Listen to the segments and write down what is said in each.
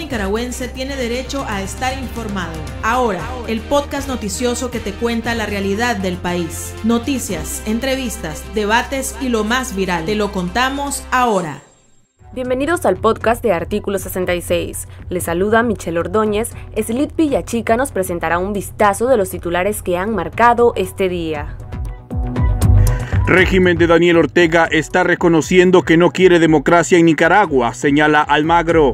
nicaragüense tiene derecho a estar informado. Ahora, el podcast noticioso que te cuenta la realidad del país. Noticias, entrevistas, debates y lo más viral. Te lo contamos ahora. Bienvenidos al podcast de Artículo 66. Les saluda Michelle Ordóñez. Slid Villachica nos presentará un vistazo de los titulares que han marcado este día. Régimen de Daniel Ortega está reconociendo que no quiere democracia en Nicaragua, señala Almagro.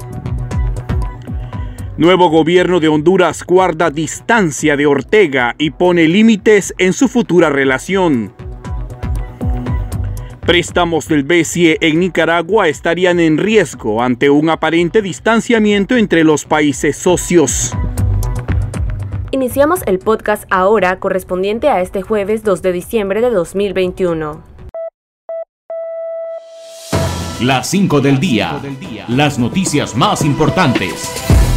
Nuevo gobierno de Honduras guarda distancia de Ortega y pone límites en su futura relación. Préstamos del BCE en Nicaragua estarían en riesgo ante un aparente distanciamiento entre los países socios. Iniciamos el podcast ahora correspondiente a este jueves 2 de diciembre de 2021. Las 5 del día. Las noticias más importantes.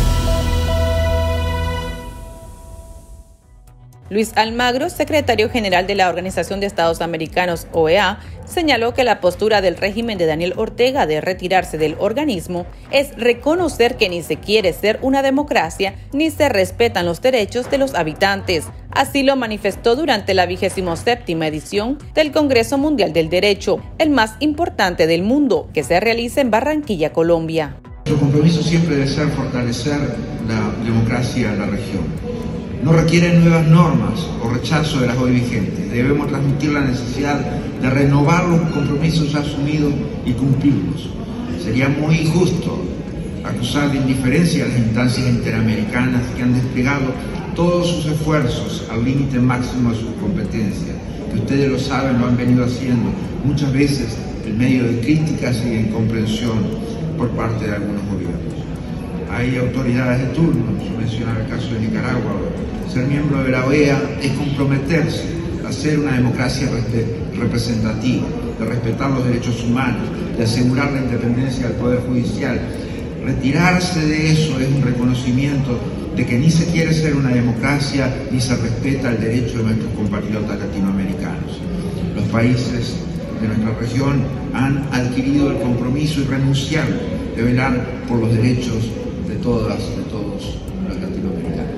Luis Almagro, secretario general de la Organización de Estados Americanos, OEA, señaló que la postura del régimen de Daniel Ortega de retirarse del organismo es reconocer que ni se quiere ser una democracia ni se respetan los derechos de los habitantes. Así lo manifestó durante la 27ª edición del Congreso Mundial del Derecho, el más importante del mundo, que se realiza en Barranquilla, Colombia. Nuestro compromiso siempre debe ser fortalecer la democracia en la región. No requieren nuevas normas o rechazo de las hoy vigentes. Debemos transmitir la necesidad de renovar los compromisos asumidos y cumplirlos. Sería muy injusto acusar de indiferencia a las instancias interamericanas que han desplegado todos sus esfuerzos al límite máximo de sus competencias, que ustedes lo saben, lo han venido haciendo muchas veces en medio de críticas y de incomprensión por parte de algunos gobiernos. Hay autoridades de turno, se menciona el caso de Nicaragua. Ser miembro de la OEA es comprometerse a ser una democracia representativa, de respetar los derechos humanos, de asegurar la independencia del Poder Judicial. Retirarse de eso es un reconocimiento de que ni se quiere ser una democracia ni se respeta el derecho de nuestros compatriotas latinoamericanos. Los países de nuestra región han adquirido el compromiso irrenunciable de velar por los derechos de todos los latinoamericanos.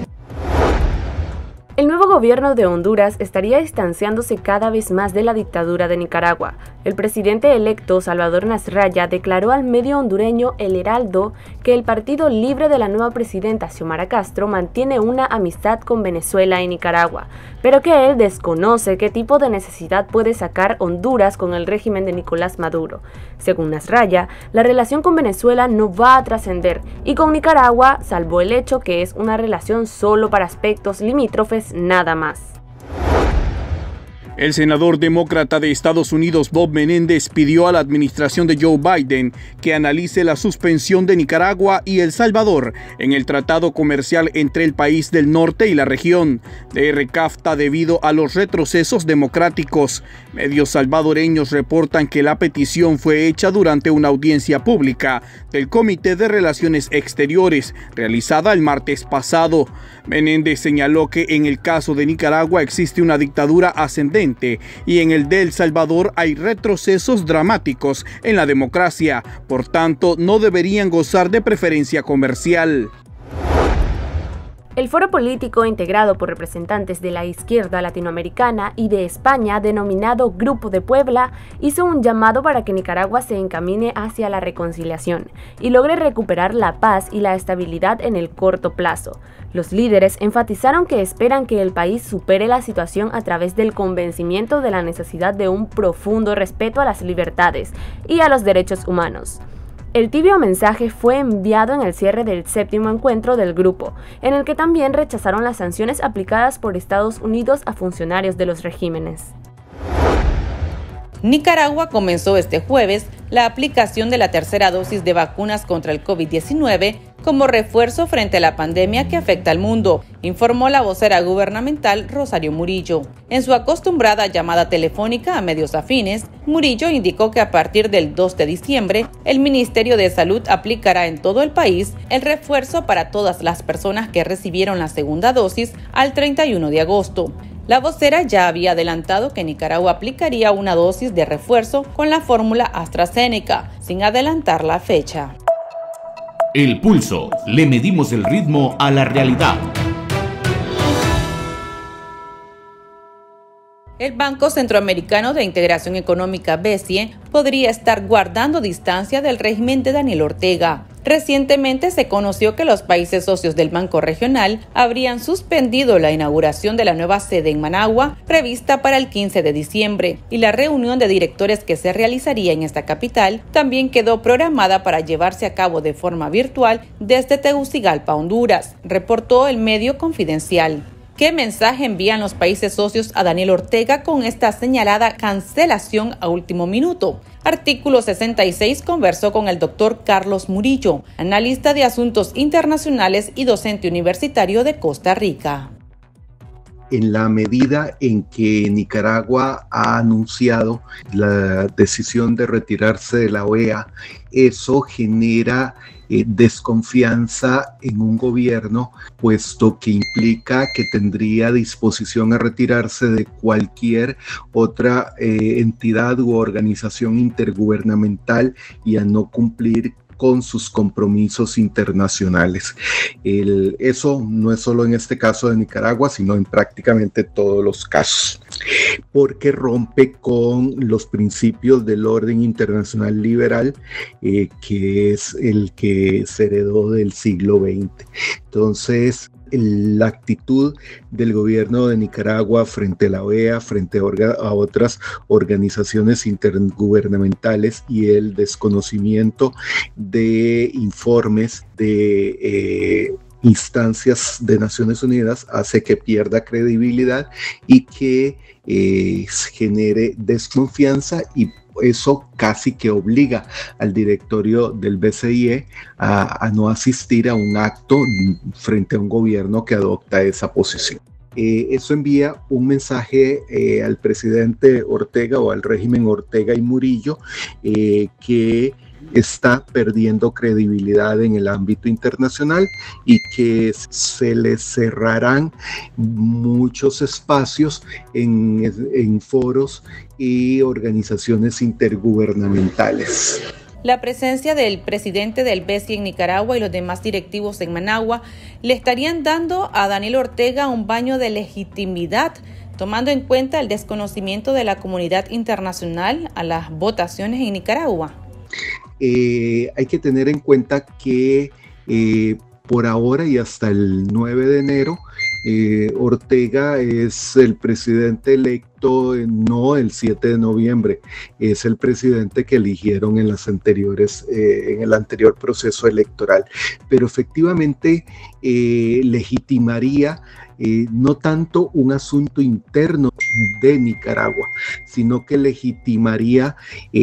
El nuevo gobierno de Honduras estaría distanciándose cada vez más de la dictadura de Nicaragua. El presidente electo Salvador Nasralla declaró al medio hondureño El Heraldo que el Partido Libre de la nueva presidenta Xiomara Castro mantiene una amistad con Venezuela y Nicaragua, pero que él desconoce qué tipo de necesidad puede sacar Honduras con el régimen de Nicolás Maduro. Según Nasralla, la relación con Venezuela no va a trascender y con Nicaragua, salvo el hecho que es una relación solo para aspectos limítrofes, nada más. El senador demócrata de Estados Unidos, Bob Menéndez, pidió a la administración de Joe Biden que analice la suspensión de Nicaragua y El Salvador en el tratado comercial entre el país del norte y la región de CAFTA debido a los retrocesos democráticos. Medios salvadoreños reportan que la petición fue hecha durante una audiencia pública del Comité de Relaciones Exteriores realizada el martes pasado. Menéndez señaló que en el caso de Nicaragua existe una dictadura ascendente y en el de El Salvador hay retrocesos dramáticos en la democracia, por tanto no deberían gozar de preferencia comercial. El foro político integrado por representantes de la izquierda latinoamericana y de España, denominado Grupo de Puebla, hizo un llamado para que Nicaragua se encamine hacia la reconciliación y logre recuperar la paz y la estabilidad en el corto plazo. Los líderes enfatizaron que esperan que el país supere la situación a través del convencimiento de la necesidad de un profundo respeto a las libertades y a los derechos humanos. El tibio mensaje fue enviado en el cierre del 7º encuentro del grupo, en el que también rechazaron las sanciones aplicadas por Estados Unidos a funcionarios de los regímenes. Nicaragua comenzó este jueves la aplicación de la tercera dosis de vacunas contra el COVID-19 como refuerzo frente a la pandemia que afecta al mundo, informó la vocera gubernamental Rosario Murillo. En su acostumbrada llamada telefónica a medios afines, Murillo indicó que a partir del 2 de diciembre, el Ministerio de Salud aplicará en todo el país el refuerzo para todas las personas que recibieron la segunda dosis al 31 de agosto. La vocera ya había adelantado que Nicaragua aplicaría una dosis de refuerzo con la fórmula AstraZeneca, sin adelantar la fecha. El Pulso. Le medimos el ritmo a la realidad. El Banco Centroamericano de Integración Económica, BCE, podría estar guardando distancia del régimen de Daniel Ortega. Recientemente se conoció que los países socios del Banco Regional habrían suspendido la inauguración de la nueva sede en Managua, prevista para el 15 de diciembre, y la reunión de directores que se realizaría en esta capital también quedó programada para llevarse a cabo de forma virtual desde Tegucigalpa, Honduras, reportó el medio Confidencial. ¿Qué mensaje envían los países socios a Daniel Ortega con esta señalada cancelación a último minuto? Artículo 66 conversó con el doctor Carlos Murillo, analista de asuntos internacionales y docente universitario de Costa Rica. En la medida en que Nicaragua ha anunciado la decisión de retirarse de la OEA, eso genera desconfianza en un gobierno, puesto que implica que tendría disposición a retirarse de cualquier otra entidad u organización intergubernamental y a no cumplir con sus compromisos internacionales. Eso no es solo en este caso de Nicaragua, sino en prácticamente todos los casos, porque rompe con los principios del orden internacional liberal, que es el que se heredó del siglo XX. Entonces, la actitud del gobierno de Nicaragua frente a la OEA, frente a otras organizaciones intergubernamentales y el desconocimiento de informes de instancias de Naciones Unidas hace que pierda credibilidad y que genere desconfianza, y eso casi que obliga al directorio del BCE a no asistir a un acto frente a un gobierno que adopta esa posición. Eso envía un mensaje al presidente Ortega o al régimen Ortega y Murillo, que está perdiendo credibilidad en el ámbito internacional y que se le cerrarán muchos espacios en foros y organizaciones intergubernamentales. La presencia del presidente del BCE en Nicaragua y los demás directivos en Managua le estarían dando a Daniel Ortega un baño de legitimidad, tomando en cuenta el desconocimiento de la comunidad internacional a las votaciones en Nicaragua. Hay que tener en cuenta que por ahora y hasta el 9 de enero, Ortega es el presidente electo, no el 7 de noviembre, es el presidente que eligieron en el anterior proceso electoral, pero efectivamente legitimaría no tanto un asunto interno de Nicaragua, sino que legitimaría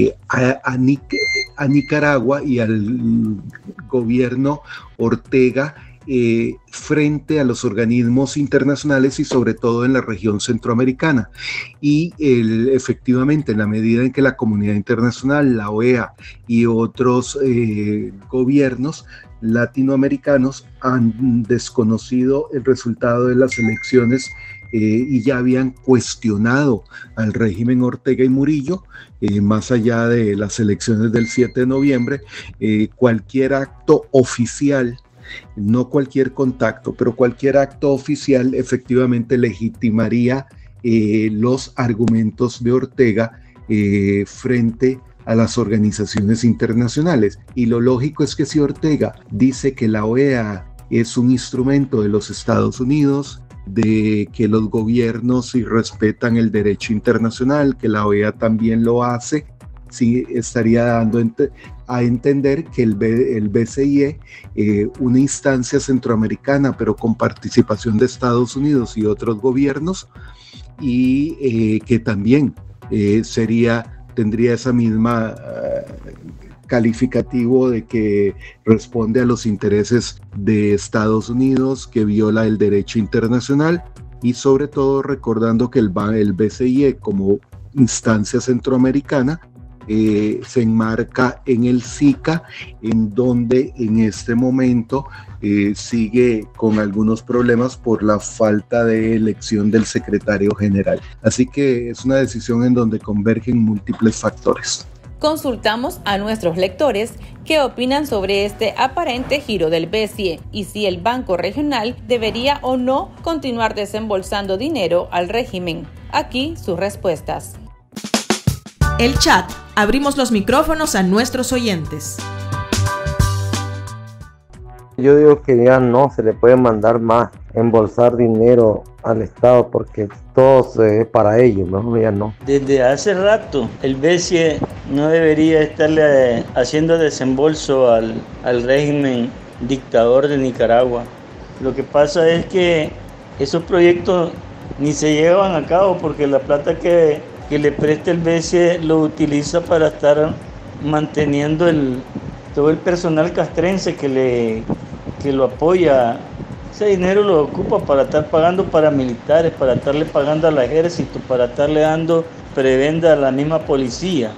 a Nicaragua y al gobierno Ortega frente a los organismos internacionales y sobre todo en la región centroamericana. Y efectivamente, en la medida en que la comunidad internacional, la OEA y otros gobiernos latinoamericanos han desconocido el resultado de las elecciones y ya habían cuestionado al régimen Ortega y Murillo, más allá de las elecciones del 7 de noviembre, cualquier acto oficial, no cualquier contacto, pero cualquier acto oficial efectivamente legitimaría los argumentos de Ortega frente a las organizaciones internacionales. Y lo lógico es que si Ortega dice que la OEA es un instrumento de los Estados Unidos, de que los gobiernos sí respetan el derecho internacional, que la OEA también lo hace, sí estaría dando a entender que el BCE, una instancia centroamericana, pero con participación de Estados Unidos y otros gobiernos, y que también tendría esa misma calificativo de que responde a los intereses de Estados Unidos, que viola el derecho internacional, y sobre todo recordando que el BCE como instancia centroamericana se enmarca en el SICA, en donde en este momento sigue con algunos problemas por la falta de elección del secretario general. Así que es una decisión en donde convergen múltiples factores. Consultamos a nuestros lectores qué opinan sobre este aparente giro del BCE y si el Banco Regional debería o no continuar desembolsando dinero al régimen. Aquí sus respuestas. El chat. Abrimos los micrófonos a nuestros oyentes. Yo digo que ya no se le puede mandar más, embolsar dinero al Estado porque todo es para ellos, mejor ya no. Desde hace rato el BCE no debería estarle haciendo desembolso al régimen dictador de Nicaragua. Lo que pasa es que esos proyectos ni se llevan a cabo porque la plata que le presta el BCE lo utiliza para estar manteniendo todo el personal castrense que lo apoya. Ese dinero lo ocupa para estar pagando paramilitares, para estarle pagando al ejército, para estarle dando prebenda a la misma policía.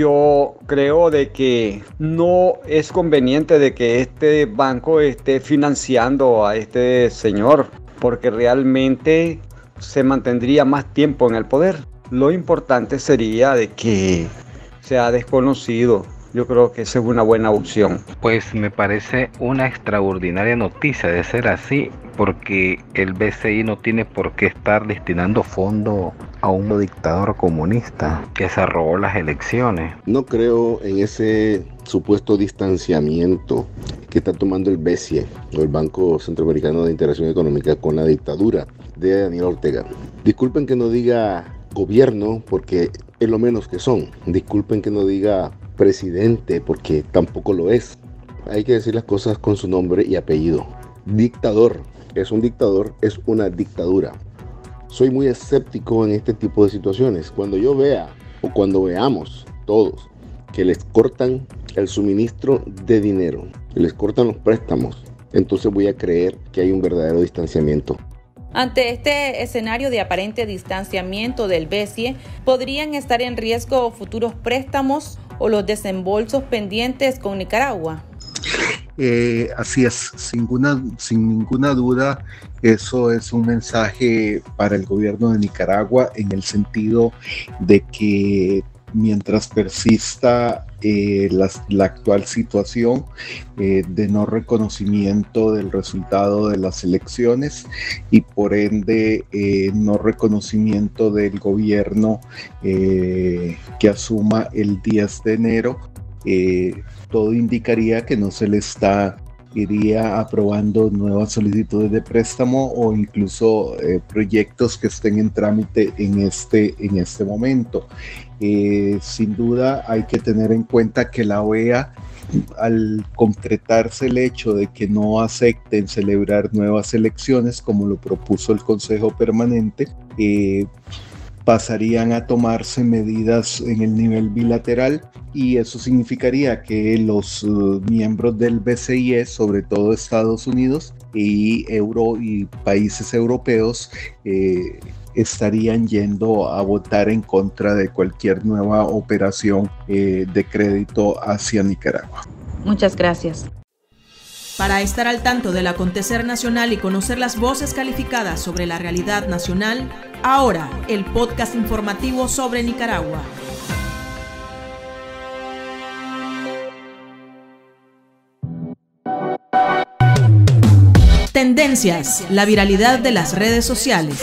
Yo creo de que no es conveniente de que este banco esté financiando a este señor, porque realmente se mantendría más tiempo en el poder. Lo importante sería de que sea desconocido. Yo creo que esa es una buena opción. Pues me parece una extraordinaria noticia de ser así, porque el BCI no tiene por qué estar destinando fondos a un dictador comunista que se robó las elecciones. No creo en ese supuesto distanciamiento que está tomando el BCE, o el Banco Centroamericano de Integración Económica, con la dictadura de Daniel Ortega. Disculpen que no diga gobierno, porque es lo menos que son. Disculpen que no diga presidente, porque tampoco lo es. Hay que decir las cosas con su nombre y apellido. Dictador es un dictador, es una dictadura. Soy muy escéptico en este tipo de situaciones. Cuando yo vea, o cuando veamos todos, que les cortan el suministro de dinero, que les cortan los préstamos, entonces voy a creer que hay un verdadero distanciamiento. Ante este escenario de aparente distanciamiento del BCE, ¿podrían estar en riesgo futuros préstamos o los desembolsos pendientes con Nicaragua? Así es, sin ninguna duda, eso es un mensaje para el gobierno de Nicaragua en el sentido de que mientras persista la actual situación de no reconocimiento del resultado de las elecciones y por ende no reconocimiento del gobierno que asuma el 10 de enero, todo indicaría que no se le iría aprobando nuevas solicitudes de préstamo o incluso proyectos que estén en trámite en este momento. Sin duda hay que tener en cuenta que la OEA, al concretarse el hecho de que no acepten celebrar nuevas elecciones como lo propuso el Consejo Permanente, pasarían a tomarse medidas en el nivel bilateral y eso significaría que los miembros del BCIE, sobre todo Estados Unidos y países europeos, estarían yendo a votar en contra de cualquier nueva operación de crédito hacia Nicaragua. Muchas gracias. Para estar al tanto del acontecer nacional y conocer las voces calificadas sobre la realidad nacional, ahora el podcast informativo sobre Nicaragua. Tendencias, la viralidad de las redes sociales.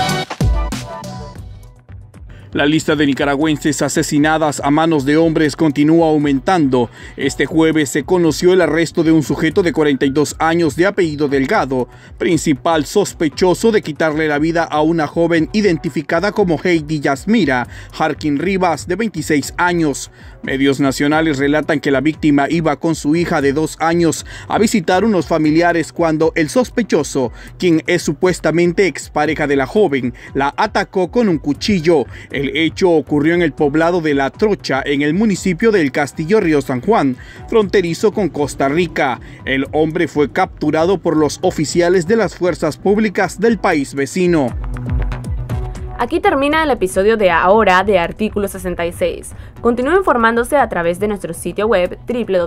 La lista de nicaragüenses asesinadas a manos de hombres continúa aumentando. Este jueves se conoció el arresto de un sujeto de 42 años de apellido Delgado, principal sospechoso de quitarle la vida a una joven identificada como Heidi Yasmira Jarquín Rivas, de 26 años. Medios nacionales relatan que la víctima iba con su hija de 2 años a visitar unos familiares cuando el sospechoso, quien es supuestamente expareja de la joven, la atacó con un cuchillo. El hecho ocurrió en el poblado de La Trocha, en el municipio del Castillo Río San Juan, fronterizo con Costa Rica. El hombre fue capturado por los oficiales de las fuerzas públicas del país vecino. Aquí termina el episodio de ahora de Artículo 66. Continúe informándose a través de nuestro sitio web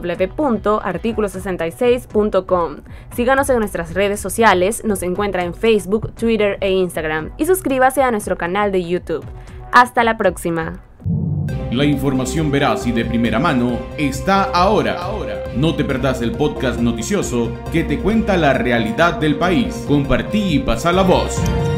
www.articulo66.com. Síganos en nuestras redes sociales, nos encuentra en Facebook, Twitter e Instagram y suscríbase a nuestro canal de YouTube. Hasta la próxima. La información veraz y de primera mano está ahora. No te perdás el podcast noticioso que te cuenta la realidad del país. Compartí y pasa la voz.